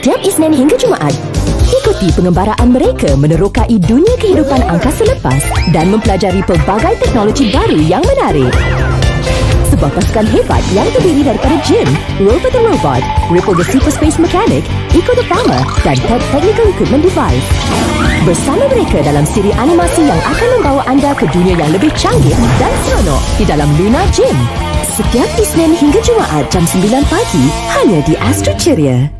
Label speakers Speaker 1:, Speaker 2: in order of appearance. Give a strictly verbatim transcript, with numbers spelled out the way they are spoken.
Speaker 1: setiap Isnin hingga Jumaat. Ikuti pengembaraan mereka menerokai dunia kehidupan angkasa lepas dan mempelajari pelbagai teknologi baru yang menarik. Sebuah pasukan hebat yang terdiri daripada Jim, Rover the Robot, Ripple the Super Space Mechanic, Eco the Farmer dan Tech Technical Equipment Device. Bersama mereka dalam siri animasi yang akan membawa anda ke dunia yang lebih canggih dan seronok di dalam Lunar Gym. Setiap Isnin hingga Jumaat jam sembilan pagi hanya di Astro Ceria.